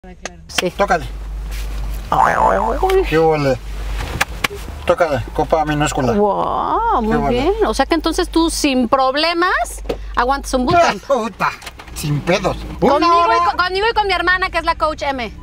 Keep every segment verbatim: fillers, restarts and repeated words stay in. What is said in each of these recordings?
Sí. Tócale. ¿Qué huele? Tócale, copa minúscula. Wow, muy bien. O sea que entonces tú sin problemas aguantas un bootcamp. Puta, sin pedos. Conmigo y, con, conmigo y con mi hermana, que es la coach M.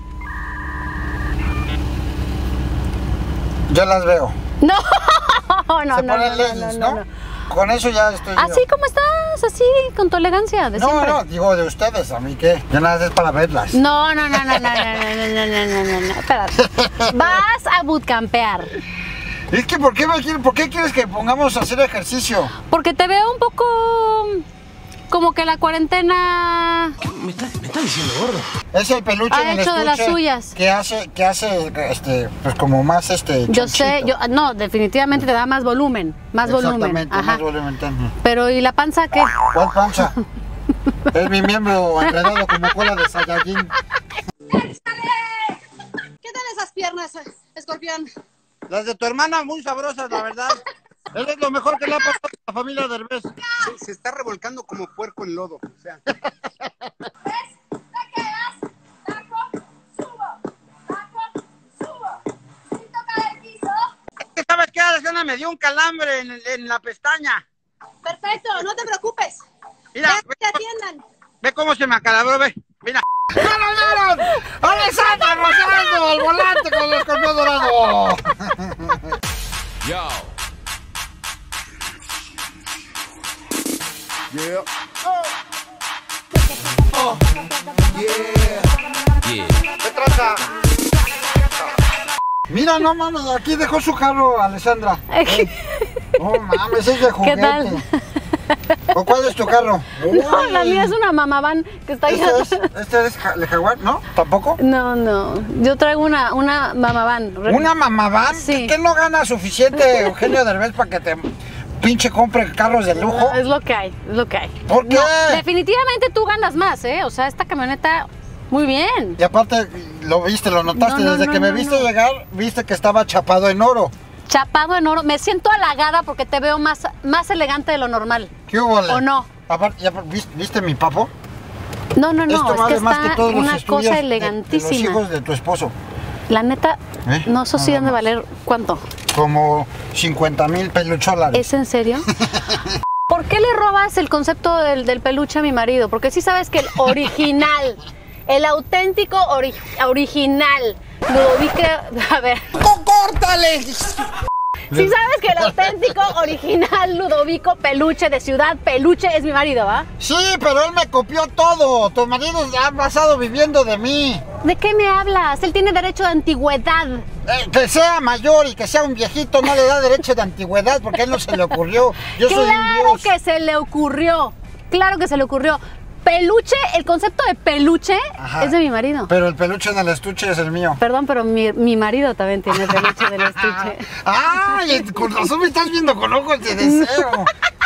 Ya las veo. No, no, Se no, ponen no, leggings, no, ¿no? no, no. Con eso ya estoy. Así yo. como estás, así, con tu elegancia de No, siempre. no, digo de ustedes, a mí qué. Ya nada es para verlas. No, no, no, no, no, no, no, no, no, no, no, no. Espérate. Vas a bootcampear. Es que, ¿por qué, me quiere- ¿por qué quieres que pongamos a hacer ejercicio? Porque te veo un poco como que la cuarentena ¿Me estás me está diciendo gordo? Es el peluche ha en el hecho de las estuche suyas. que hace, que hace, este, pues como más, este, Yo sé, chonchito. yo no, definitivamente te da más volumen, más volumen. Exactamente, Ajá. más volumen. Tengo. Pero ¿y la panza qué? ¿Cuál panza? Es mi miembro enredado como cola de Saiyajin. ¿Qué tal esas piernas, escorpión? Las de tu hermana muy sabrosas, la verdad. Él es lo mejor que le ha pasado a la familia Derbez. Sí, se está revolcando como puerco en lodo. O sea. ¿Sabes qué, Alexandra? Me dio un calambre en, en la pestaña. Perfecto, no te preocupes. Mira, Ya ve, te atiendan. ve cómo se me acalabró, ve. Mira. ¡Ya lo vieron! ¡Alexandra rozando al volante con el escorpión dorado! Yo. Yeah. Yeah. ¿Qué trata? Mira, no mames, aquí dejó su carro, Alessandra. No mames, es de juguete. ¿Qué tal? ¿O cuál es tu carro? No, Uy. la mía es una mamá van que está ahí ¿Este es, atrás. este es ja- el Jaguar? ¿No? ¿Tampoco? No, no. Yo traigo una, una mamá van. ¿Una mamaván? Sí. ¿Qué no gana suficiente Eugenio Derbez para que te pinche compre carros de lujo? Es lo que hay, es lo que hay. ¿Por qué? No, definitivamente tú ganas más, ¿eh? O sea, esta camioneta, muy bien. Y aparte, lo viste, lo notaste, No, no, desde no, que me no, viste no. llegar, viste que estaba chapado en oro. Chapado en oro. Me siento halagada porque te veo más, más elegante de lo normal. ¿Qué hubo? ¿O no? Aparte, ya, ¿viste, ¿viste mi papo? No, no, no. Esto Es vale que más está que todos los una estudios cosa de- de los elegantísima. hijos de tu esposo. La neta, ¿Eh? no, eso sí Nada han de más. valer ¿cuánto? Como cincuenta mil pelucholares. ¿Es en serio? ¿Por qué le robas el concepto del, del peluche a mi marido? Porque sí sabes que el original, el auténtico ori- original, Ludovico, a ver, ¡Córtale! sí sabes que el auténtico original Ludovico Peluche de Ciudad Peluche es mi marido, ¿va? Sí, pero él me copió todo. Tu marido ha pasado viviendo de mí. ¿De qué me hablas? Él tiene derecho de antigüedad. Eh, que sea mayor y que sea un viejito no le da derecho de antigüedad porque a él no se le ocurrió. Yo soy un Claro dios. que se le ocurrió, claro que se le ocurrió. Peluche, el concepto de peluche Ajá. es de mi marido. Pero el peluche en el estuche es el mío. Perdón, pero mi, mi marido también tiene peluche del estuche. ¡Ay! Con razón me estás viendo con ojos de deseo.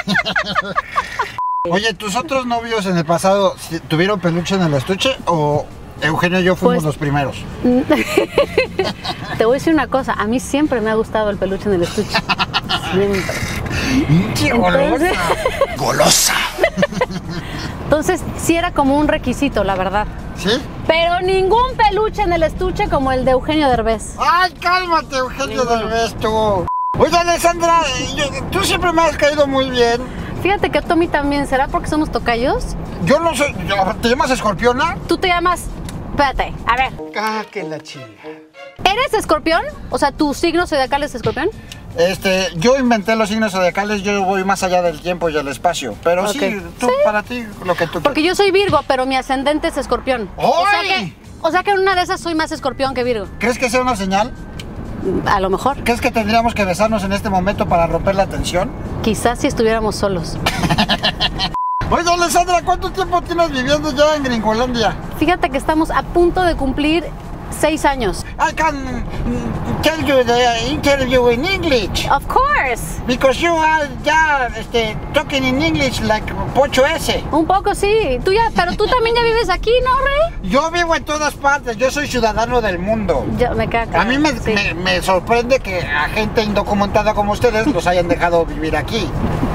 Oye, ¿tus otros novios en el pasado si- tuvieron peluche en el estuche o Eugenio y yo fuimos Pues- los primeros? Te voy a decir una cosa, a mí siempre me ha gustado el peluche en el estuche. Siempre. ¡Qué Entonces- golosa! ¡Golosa! Entonces, sí era como un requisito, la verdad. ¿Sí? Pero ningún peluche en el estuche como el de Eugenio Derbez. ¡Ay, cálmate, Eugenio Derbez, tú! Oye, Alessandra, yo- tú siempre me has caído muy bien. Fíjate que Tommy también, ¿será porque somos tocayos? Yo no sé, yo- ¿te llamas Escorpiona? Tú te llamas... Espérate, a ver, Ah, que la chinga. ¿eres escorpión? O sea, ¿tu signo zodiacal es escorpión? Este, yo inventé los signos zodiacales, yo voy más allá del tiempo y el espacio. Pero sí, Ok. tú, Sí. para ti, lo que tú Porque yo soy Virgo, pero mi ascendente es escorpión. O sea ¡Ay! que, o sea que en una de esas soy más escorpión que Virgo. ¿Crees que sea una señal? A lo mejor. ¿Crees que tendríamos que besarnos en este momento para romper la tensión? Quizás si estuviéramos solos. Oye, Alessandra, ¿cuánto tiempo tienes viviendo ya en Gringolandia? Fíjate que estamos a punto de cumplir seis años. I can mm, tell you the interview in English. Of course. Because you are ya este, talking in English like Pocho S. Un poco sí. Tú ya, pero tú también ya vives aquí, ¿no, Rey? Yo vivo en todas partes, yo soy ciudadano del mundo. Ya me queda claro. A mí me, Sí. me- me sorprende que a gente indocumentada como ustedes los hayan dejado vivir aquí.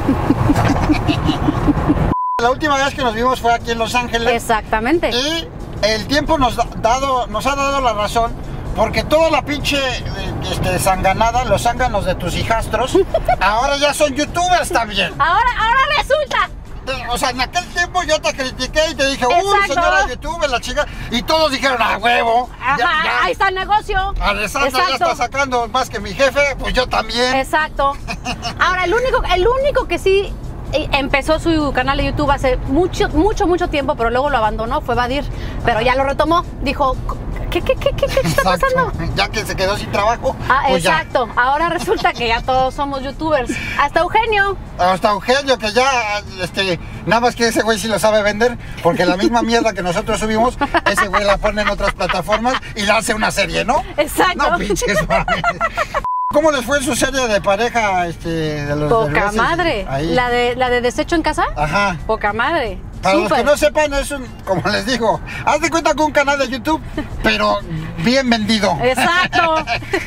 La última vez que nos vimos fue aquí en Los Ángeles Exactamente. y el tiempo nos, da- dado, nos ha dado la razón, porque toda la pinche eh, este, zanganada, los zánganos de tus hijastros, ahora ya son youtubers también. Ahora, ahora resulta. O sea, en aquel tiempo yo te critiqué y te dije, uy, Exacto. señora youtuber, la chica, y todos dijeron, a huevo. Ajá, ya, ya. ahí está el negocio. Alessandra ya Exacto. está sacando más que mi jefe, pues yo también. Exacto. Ahora, el único, el único que sí eh, empezó su canal de YouTube hace mucho, mucho, mucho tiempo, pero luego lo abandonó, fue Badir. Pero ya lo retomó. Dijo, ¿qué, qué, qué, qué, qué está Exacto. pasando? Ya que se quedó sin trabajo. Ah, pues ya. exacto. Ahora resulta que ya todos somos youtubers. Hasta Eugenio. Hasta Eugenio, que ya, este, nada más que ese güey sí lo sabe vender, porque la misma mierda que nosotros subimos, ese güey la pone en otras plataformas y la hace una serie, ¿no? Exacto. No, pinches mames. ¿Cómo les fue en su serie de pareja, este, de los Poca Derbeces? madre. Ahí. La de, la de Desecho en Casa. Ajá. Poca madre. Para los Súper. que no sepan, es un, como les digo, haz de cuenta que un canal de YouTube, pero bien vendido. Exacto.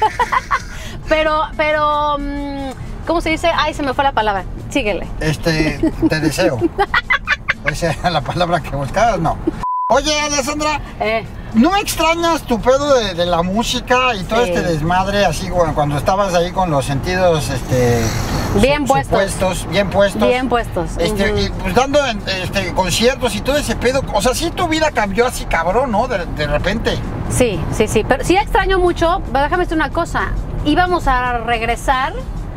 pero, pero, mm, ¿cómo se dice? Ay, se me fue la palabra. Síguele. Este, te deseo. Esa era la palabra que buscabas, no. Oye, Alessandra, Eh, ¿no extrañas tu pedo de, de la música y todo Sí. este desmadre así cuando, cuando estabas ahí con los sentidos, este, Bien su- puestos. supuestos, bien puestos? bien puestos. Este, Ujú. y pues dando en- este, conciertos y todo ese pedo, o sea, sí tu vida cambió así cabrón, ¿no? De, de repente. Sí, sí, sí. Pero sí extraño mucho. Pero déjame decir una cosa. Íbamos a regresar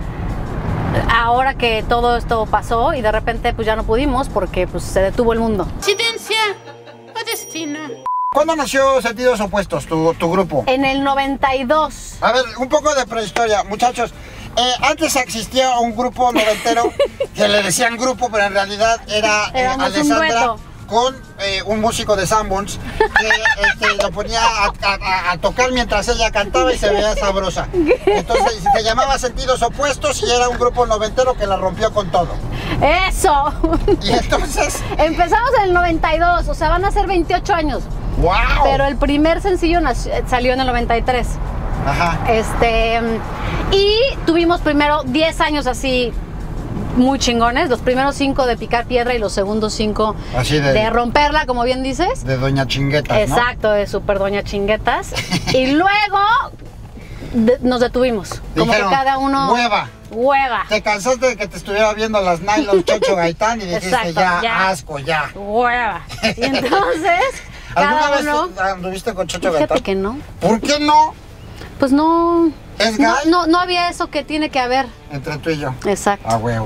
ahora que todo esto pasó y de repente pues ya no pudimos porque pues se detuvo el mundo. Coincidencia o destino. ¿Cuándo nació Sentidos Opuestos, tu, tu grupo? En el noventa y dos. A ver, un poco de prehistoria, muchachos. Eh, antes existía un grupo noventero que le decían grupo, pero en realidad era eh, Éramos un Alessandra dueto. con eh, un músico de Sanborns que este, lo ponía a, a- a tocar mientras ella cantaba y se veía sabrosa. Entonces se llamaba Sentidos Opuestos y era un grupo noventero que la rompió con todo. ¡Eso! Y entonces, Empezamos en el noventa y dos, o sea, van a ser veintiocho años. ¡wow! Pero el primer sencillo nació- salió en el noventa y tres. Ajá. Este, y tuvimos primero diez años así muy chingones, los primeros cinco de picar piedra y los segundos cinco Así de- romperla, como bien dices. De Doña Chinguetas, ¿no? Exacto, de Super Doña Chinguetas. Y luego de- nos detuvimos. Como Dijeron, que cada uno... "Hueva". Hueva. Te cansaste de que te estuviera viendo las nylon Chocho Gaitán y dijiste Exacto, ya, ya. asco, ya. Hueva. Y entonces, ¿Alguna cada vez uno... te- anduviste con Chocho Fíjate Gaitán? que no. ¿Por qué no? Pues no... ¿Es No, gay? no, no había eso que tiene que haber. Entre tú y yo. Exacto. A huevo.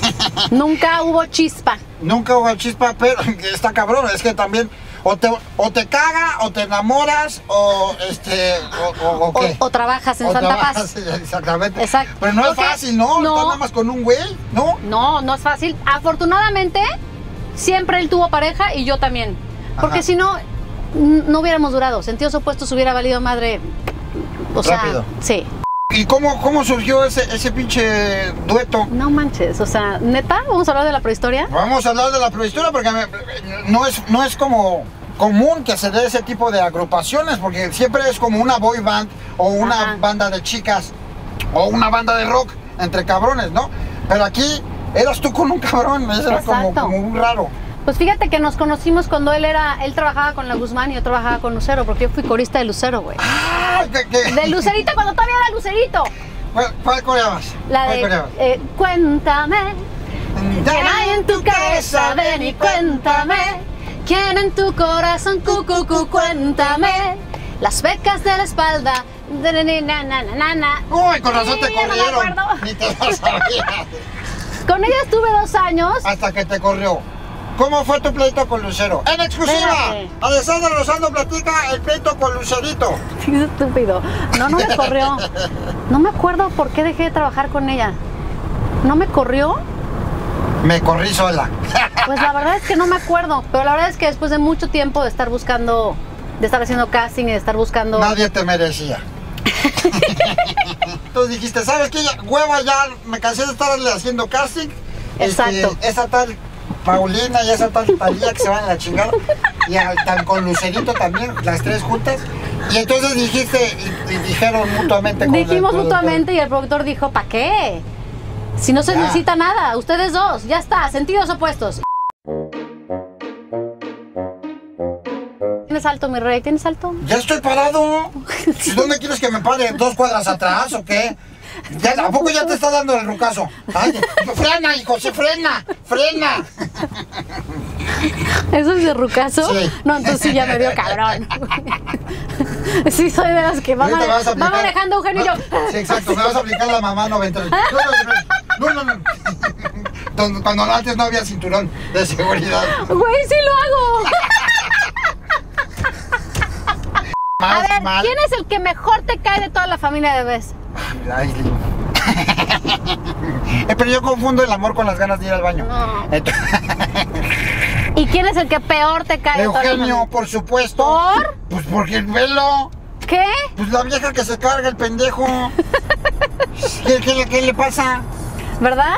Nunca hubo chispa. Nunca hubo chispa, pero está cabrón. Es que también o te, o te caga, o te enamoras, o este, o, o, o O, qué. o trabajas en O Santa trabajas, Paz. Exactamente. Exacto. Pero no es Porque- fácil, ¿no? no. Estás nada más con un güey, ¿no? No, no es fácil. Afortunadamente, siempre él tuvo pareja y yo también. Porque Ajá. si no, n- no hubiéramos durado. Sentidos opuestos hubiera valido madre. O Rápido. sea, sí. ¿Y cómo, cómo surgió ese, ese pinche dueto? No manches. O sea, neta, vamos a hablar de la prehistoria. Vamos a hablar de la prehistoria porque me- no, es, no es como común que se dé ese tipo de agrupaciones, porque siempre es como una boy band o una Ajá. banda de chicas o una banda de rock entre cabrones, ¿no? Pero aquí eras tú con un cabrón, eso era como, Exacto. como muy raro. Pues fíjate que nos conocimos cuando él era, él trabajaba con la Guzmán y yo trabajaba con Lucero, porque yo fui corista de Lucero, güey. Ah, ¿qué- qué? De Lucerito cuando todavía era Lucerito. ¿Cuál, cuál coreabas? La ¿Cuál de coreabas? eh, Cuéntame. ¿Quién hay en tu cabeza? Ven y cuéntame. ¿Quién en tu corazón? Cu, cu, cu, cuéntame. Las becas de la espalda. de na, na, na, na, na, na. Uy, con razón te Sí, ya no me corrieron. acuerdo. Ni te lo sabías. Con ella estuve dos años. Hasta que te corrió. ¿Cómo fue tu pleito con Lucero? En exclusiva, Espérate. Alessandra Rosando platica el pleito con Lucerito. Qué estúpido. No, no me corrió. No me acuerdo por qué dejé de trabajar con ella. ¿No me corrió? Me corrí sola. Pues la verdad es que no me acuerdo. Pero la verdad es que después de mucho tiempo de estar buscando, de estar haciendo casting y de estar buscando... Nadie te merecía. Entonces dijiste, ¿sabes qué? Ya, hueva, ya me cansé de estarle haciendo casting. Exacto. Este, esa tal Paulina y esa tal Talía que se van a la chingada. Y al- tal con Lucerito también, las tres juntas. Y entonces dijiste, y, y dijeron mutuamente con el Dijimos productor, mutuamente y el productor dijo, ¿para qué? Si no se Ya. necesita nada, ustedes dos, ya está, sentidos opuestos. tienes alto, mi rey? ¿Tienes alto? Ya estoy parado. ¿Dónde quieres que me pare? ¿Dos cuadras atrás o qué? ¿Ya, ¿A poco ya te está dando el rucazo? Ay, frena, hijo, se frena, frena. ¿Eso es de rucazo? Sí. No, entonces sí ya me dio cabrón. Sí, soy de las que va, Ahorita mane- vas a va aplicar- manejando Eugenio y yo. Sí, exacto, me vas a aplicar la mamá noventa. No, no, no, no, no. Cuando, cuando antes no había cinturón de seguridad. Güey, sí lo hago. Más A ver, mal. ¿quién es el que mejor te cae de toda la familia de bebés? Ay, eh, pero yo confundo el amor con las ganas de ir al baño. No. Entonces, ¿Y quién es el que peor te cae de toda la Eugenio, familia? por supuesto. ¿Por? Pues porque el velo. ¿Qué? Pues la vieja que se carga el pendejo. ¿Qué, qué, qué le pasa? ¿Verdad?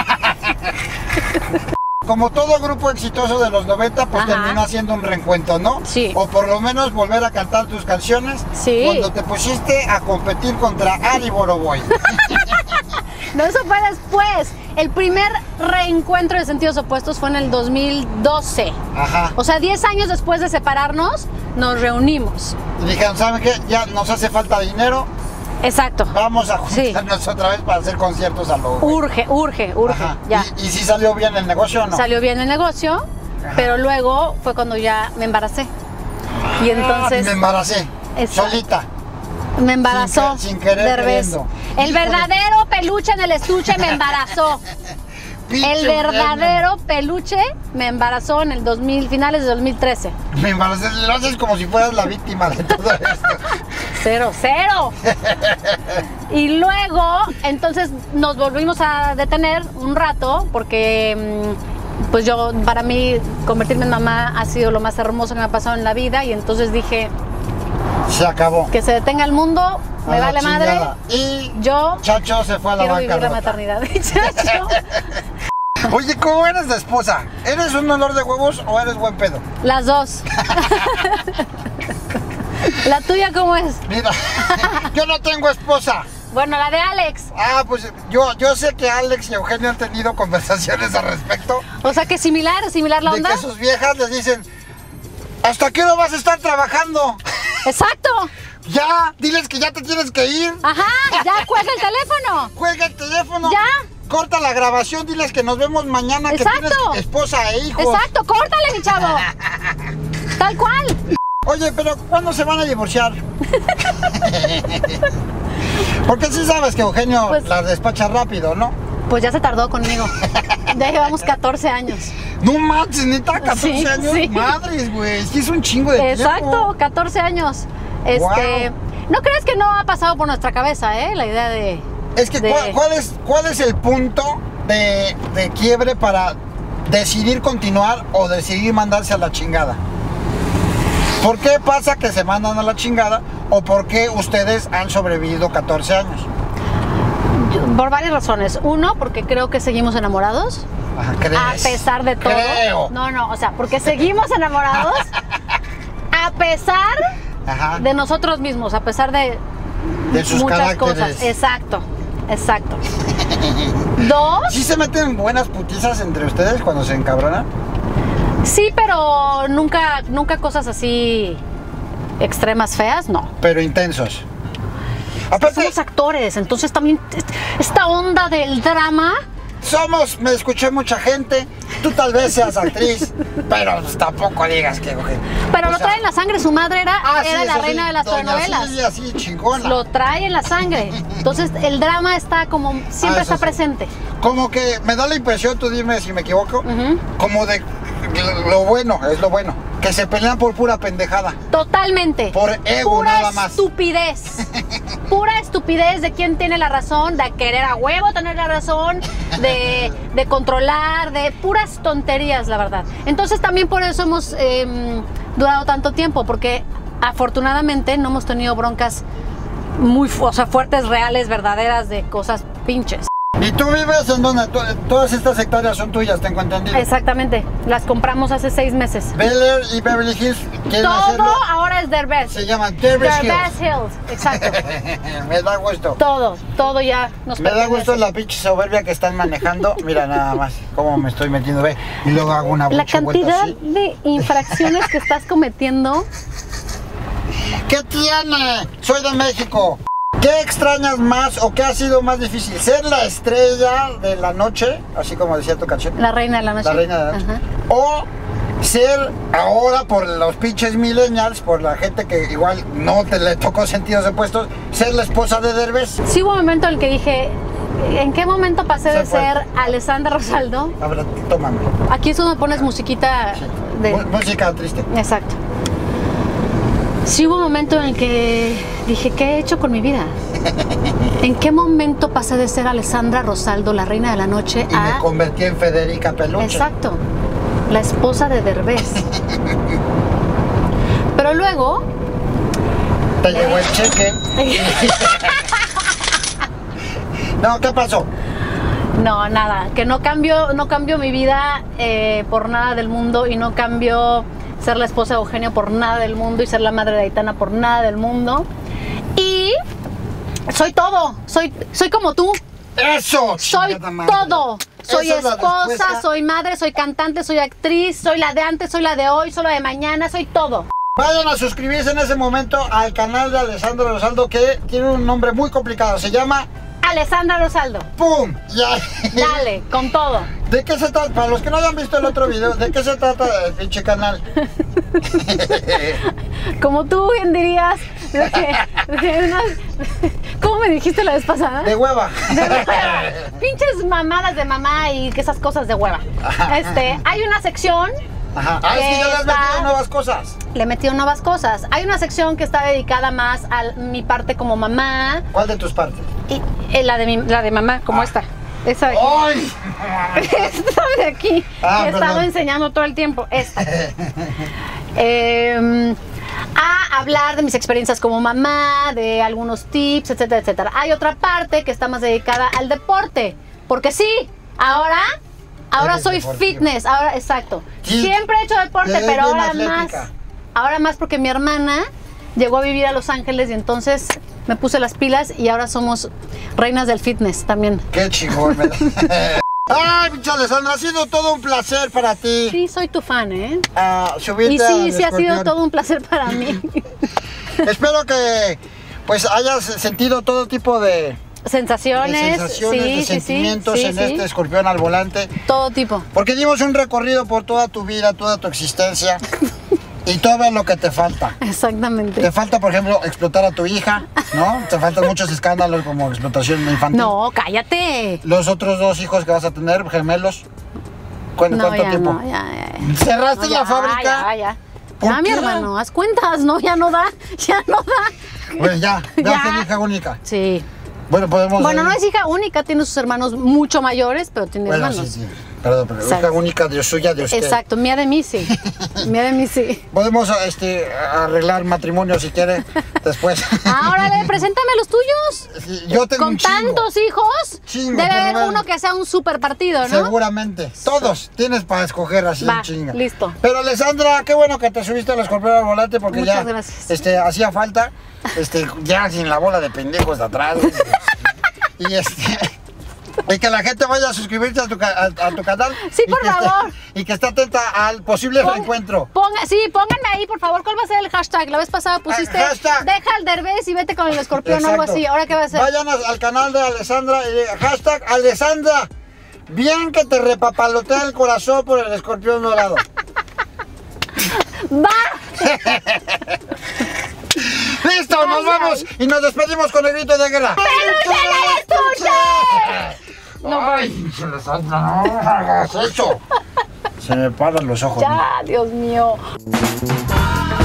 Como todo grupo exitoso de los noventa, pues Ajá. terminó haciendo un reencuentro, ¿no? Sí. O por lo menos volver a cantar tus canciones. Sí. Cuando te pusiste a competir contra Ari Boroboy. No, eso fue después. El primer reencuentro de Sentidos Opuestos fue en el dos mil doce. Ajá. O sea, diez años después de separarnos, nos reunimos. Y dijeron, ¿saben qué? Ya nos hace falta dinero. Exacto. Vamos a Sí. juntarnos otra vez para hacer conciertos a lo güey. Urge, urge, urge. Ajá. Ya. ¿Y, y si salió bien el negocio o no? Salió bien el negocio, pero luego fue cuando ya me embaracé. Y Ah, entonces me embaracé. Exacto. Solita. me embarazó. sin que- sin querer Derbez. queriendo. El Híjole. verdadero peluche en el estuche me embarazó. Pinche El verdadero peluche me embarazó en el dos mil, finales de dos mil trece. Me embaracé. Lo haces como si fueras la víctima de todo esto. Cero, cero. Y luego, entonces nos volvimos a detener un rato porque, mm, pues yo, para mí, convertirme en mamá ha sido lo más hermoso que me ha pasado en la vida. Y entonces dije, Se acabó. que se detenga el mundo, me A la vale madre. chingada. Y Yo Chacho se fue a la quiero vivir la bancarrota. maternidad. Chacho. Oye, ¿cómo eres de esposa? ¿Eres un olor de huevos o eres buen pedo? Las dos. ¿La tuya cómo es? Mira, yo no tengo esposa. Bueno, la de Alex. Ah, pues yo, yo sé que Alex y Eugenio han tenido conversaciones al respecto. O sea que similar, similar la De onda. que sus viejas les dicen, ¿hasta qué hora vas a estar trabajando? Exacto. Ya, diles que ya te tienes que ir. Ajá, ya cuelga el teléfono. Cuelga el teléfono. Ya. Corta la grabación, diles que nos vemos mañana, Exacto. que tienes esposa e hijos. Exacto, córtale, mi chavo. Tal cual. Oye, pero ¿cuándo se van a divorciar? Porque sí sabes que Eugenio Pues- las despacha rápido, ¿no? Pues ya se tardó conmigo. Ya llevamos catorce años. No manches, neta, catorce Sí, años. sí. Madres, güey. Sí es un chingo de Exacto, tiempo. catorce años. Este, ¿no crees que no ha pasado por nuestra cabeza, eh? La idea de... Es que, de- ¿cuál, cuál es, ¿cuál es el punto de, de quiebre para decidir continuar o decidir mandarse a la chingada? ¿Por qué pasa que se mandan a la chingada o por qué ustedes han sobrevivido catorce años? Por varias razones. Uno, porque creo que seguimos enamorados. Ajá, ¿crees? A pesar de todo. Creo. No, no, o sea, porque seguimos enamorados a pesar Ajá. de nosotros mismos, a pesar de, De sus muchas caracteres. cosas. Exacto, exacto. Dos, ¿Sí se meten buenas putizas entre ustedes cuando se encabronan? sí, pero nunca, nunca cosas así extremas feas, no. Pero intensos. Aparte, Somos actores, entonces también est- esta onda del drama. somos, me escuché mucha gente, tú tal vez seas actriz, pero tampoco digas que... Eugenio. Pero O lo sea, trae en la sangre, su madre era, ah, sí, era la eso reina sí, de las doña telenovelas. Silvia, sí, chingona. Lo trae en la sangre. Entonces el drama está como, siempre Ah, eso está sí. presente. Como que me da la impresión, tú dime si me equivoco, Ujú. como de lo bueno, es lo bueno, que se pelean por pura pendejada. Totalmente. Por ego, Pura nada más. estupidez. Pura estupidez de quién tiene la razón, de querer a huevo tener la razón, de, de controlar, de puras tonterías, la verdad. Entonces también por eso hemos eh, durado tanto tiempo, porque afortunadamente no hemos tenido broncas muy fu- o sea, fuertes, reales, verdaderas, de cosas pinches. Y, tú vives en donde? Tú- Todas estas hectáreas son tuyas, tengo entendido. Exactamente, las compramos hace seis meses. Bel Air y Beverly Hills quieren Todo hacerlo. ahora es Derbez. Se llaman Derbez Derbez Hills. Hills, exacto. Me da gusto. Todo, todo ya nos Me da pertenece. gusto la pinche soberbia que están manejando. Mira nada más cómo me estoy metiendo, ve. Y luego hago una La mucha vuelta cantidad así. de infracciones que estás cometiendo. ¿Qué tiene? Soy de México. ¿Qué extrañas más o qué ha sido más difícil? ¿Ser la estrella de la noche, así como decía tu canción? La reina de la noche. La reina de la noche. Ajá. O ser ahora por los pinches millennials, por la gente que igual no te le tocó sentidos opuestos, ser la esposa de Derbez. Sí hubo un momento en el que dije, ¿en qué momento pasé Se de fue. ser Alessandra Rosaldo? A ver, tómame. Aquí es donde pones musiquita de... Mu- Música triste. Exacto. Sí hubo un momento en el que dije, ¿qué he hecho con mi vida? ¿En qué momento pasé de ser Alessandra Rosaldo, la reina de la noche, Y me a... convertí en Federica Peluche. Exacto, la esposa de Derbez. Pero luego... Te llegó el cheque. No, ¿qué pasó? No, nada, que no cambio, no cambio mi vida eh, por nada del mundo y no cambio ser la esposa de Eugenio por nada del mundo y ser la madre de Aitana por nada del mundo. Y soy todo, soy, soy como tú, ¡Eso! soy chingada madre! todo. Soy Esa es la esposa, respuesta. soy madre, soy cantante, soy actriz, soy la de antes, soy la de hoy, soy la de mañana, soy todo. Vayan a suscribirse en ese momento al canal de Alessandra Rosaldo, que tiene un nombre muy complicado. Se llama Alessandra Rosaldo, ¡Pum! Ya. dale, con todo. ¿De qué se trata? Para los que no hayan visto el otro video, ¿de qué se trata el pinche canal? Como tú bien dirías, de que- de unas- ¿cómo me dijiste la vez pasada? De hueva. De hueva. Pinches mamadas de mamá y que esas cosas de hueva. Este, hay una sección, Ajá. Ah, es que ya le has Está- metido nuevas cosas. le he metido nuevas cosas. Hay una sección que está dedicada más a mi parte como mamá ¿Cuál de tus partes? y eh, la de mi, la de mamá, como Ah. esta. Esa de aquí. ¡Ay! Esta de aquí. Ah, que he estado perdón. enseñando todo el tiempo. Esta. Eh, a hablar de mis experiencias como mamá, de algunos tips, etcétera, etcétera. Hay otra parte que está más dedicada al deporte, porque sí, ahora, ahora Eres soy deportiva. fitness, ahora, exacto. Sí, Siempre he hecho deporte, eres pero bien ahora atlética. más, ahora más porque mi hermana llegó a vivir a Los Ángeles y entonces me puse las pilas y ahora somos reinas del fitness también. ¡Qué chingón! me da. ¡Ay, pinche Alessandra! Ha sido todo un placer para ti. Sí, soy tu fan, ¿eh? Ah, subirte Y sí, al sí ha sido escorpión. todo un placer para mí. Espero que pues hayas sentido todo tipo de, de Sensaciones, sensaciones, sí, de sí, sentimientos sí, en sí, sí. este escorpión al volante. Todo tipo. Porque dimos un recorrido por toda tu vida, toda tu existencia y todo lo que te falta. Exactamente. Te falta, por ejemplo, explotar a tu hija, ¿no? Te faltan muchos escándalos como explotación infantil. No, cállate. Los otros dos hijos que vas a tener, gemelos. ¿Cu- No, ¿Cuánto ya tiempo? no, ya, ya, ya. ¿Cerraste No, la ya, fábrica? Ya, ya. ¿Por Ya, mi qué? hermano, haz cuentas, no, ya no da, ya no da. Pues ya, ya, Ya. fue hija única. Sí. Bueno, podemos... Bueno, eh, no es hija única, tiene sus hermanos mucho mayores, pero tiene Bueno, hermanos. sí, sí. Perdón, pero Exacto. hija única, Dios suya, Dios que. Exacto, mía de mí sí. Mía de mí sí. Podemos este, arreglar matrimonio si quiere después. Ahora, preséntame los tuyos. Sí, yo tengo Con un chingo. tantos hijos, Chingo, debe pero haber bueno. uno que sea un super partido, ¿no? Seguramente. Todos tienes para escoger así Va, en chinga. listo. Pero Alessandra, qué bueno que te subiste al escorpión al volante porque Muchas ya gracias. este, hacía falta. Este, ya sin la bola de pendejos de atrás. güey. y este. Y que la gente vaya a suscribirse a tu, ca- a, a tu canal. Sí, y por que esté- favor. y que esté atenta al posible Pon- reencuentro. Ponga, sí, pónganme ahí, por favor, ¿cuál va a ser el hashtag? La vez pasada pusiste, Ah, hashtag. deja el Derbez y vete con el escorpión o algo Exacto. así. ¿Ahora qué va a ser? Vayan a- al canal de Alessandra y de- hashtag Alessandra. Bien que te repapalotea el corazón por el escorpión dorado. ¡Va! ¡Listo! ¡Nos Gracias. vamos! Y nos despedimos con el grito de guerra. ¡Peluche del estuche! No. ¡Ay, Alessandra, no hagas eso! Se me paran los ojos. Ya, Dios mío.